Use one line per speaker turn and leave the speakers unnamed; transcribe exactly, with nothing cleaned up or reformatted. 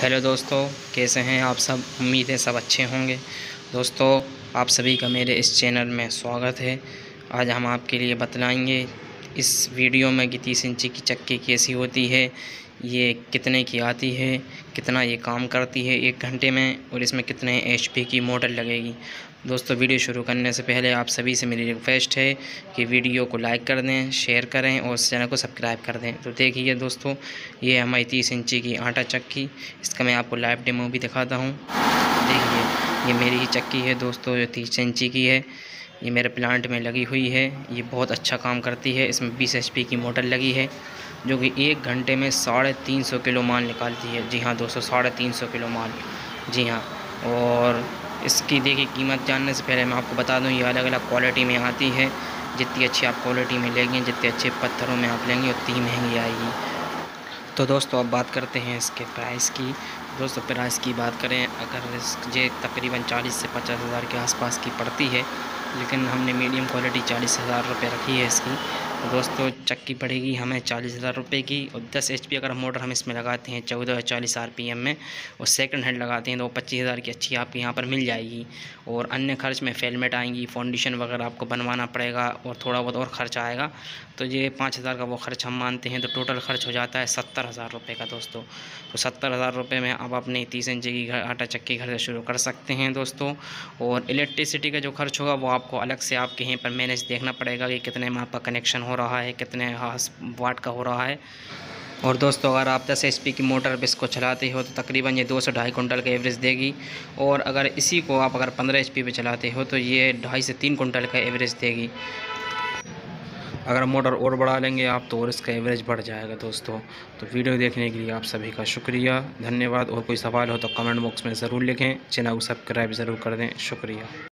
Hello दोस्तों, कैसे हैं आप सब। उम्मीद है सब अच्छे होंगे। दोस्तों, आप सभी का मेरे इस चैनल में स्वागत है। आज हम आपके लिए बतलाएंगे इस वीडियो में कि तीस इंची की चक्की कैसी होती है, ये कितने की आती है, कितना ये काम करती है एक घंटे में, और इसमें कितने एचपी की मोटर लगेगी। दोस्तों, वीडियो शुरू करने से पहले आप सभी से मेरी रिक्वेस्ट है कि वीडियो को लाइक कर दें, शेयर करें और चैनल को सब्सक्राइब कर दें। तो देखिए दोस्तों, ये हमारी तीस इंची की आटा चक्की, इसका मैं आपको लाइव डेमो भी दिखाता हूँ। देखिए, ये मेरी ही चक्की है दोस्तों, जो तीस इंची की है। ये मेरे प्लांट में लगी हुई है। ये बहुत अच्छा काम करती है। इसमें बीस एच पी की मोटर लगी है, जो कि एक घंटे में साढ़े तीन सौ किलो माल निकालती है। जी हाँ दोस्तों, साढ़े तीन सौ किलो माल। जी हाँ। और इसकी देखिए कीमत जानने से पहले मैं आपको बता दूं, ये अलग अलग क्वालिटी में आती है। जितनी अच्छी आप क्वालिटी में लेंगे, जितने अच्छे पत्थरों में आप लेंगे, उतनी महंगी आएगी। तो दोस्तों, अब बात करते हैं इसके प्राइस की। दोस्तों, प्राइस की बात करें अगर इस ये तकरीबन चालीस से पचास हज़ार के आसपास की पड़ती है, लेकिन हमने मीडियम क्वालिटी चालीस हज़ार रुपये रखी है इसकी। तो दोस्तों, चक्की पड़ेगी हमें चालीस हज़ार रुपये की, और दस एच पी अगर मोटर हम इसमें लगाते हैं चौदह चालीस आर पी एम में, और सेकंड हैंड लगाते हैं तो पच्चीस हज़ार की अच्छी आपको यहाँ पर मिल जाएगी। और अन्य खर्च में फेलमेट आएंगी, फाउंडेशन वगैरह आपको बनवाना पड़ेगा, और थोड़ा बहुत और खर्च आएगा। तो ये पाँच हज़ार का वो खर्च हम मानते हैं, तो टोटल खर्च हो जाता है सत्तर हज़ार रुपये का दोस्तों। तो सत्तर हज़ार रुपये में आप अपनी तीस इंची की घर आटा चक्की घर से शुरू कर सकते हैं दोस्तों। और इलेक्ट्रिसिटी का जो खर्च होगा वो आपको अलग से आपके यहीं पर मैनेज देखना पड़ेगा कि कितने में आपका कनेक्शन हो रहा है, कितने वाट का हो रहा है। और दोस्तों, अगर आप दस एच पी की मोटर पर इसको चलाते हो तो तकरीबन ये दो से ढाई कुंटल का एवरेज देगी। और अगर इसी को आप अगर पंद्रह एच पी पे चलाते हो तो ये ढाई से तीन कुंटल का एवरेज देगी। अगर मोटर और बढ़ा लेंगे आप तो और इसका एवरेज बढ़ जाएगा दोस्तों। तो वीडियो देखने के लिए आप सभी का शुक्रिया, धन्यवाद। और कोई सवाल हो तो कमेंट बॉक्स में ज़रूर लिखें। चैनल को सब्सक्राइब ज़रूर कर दें। शुक्रिया।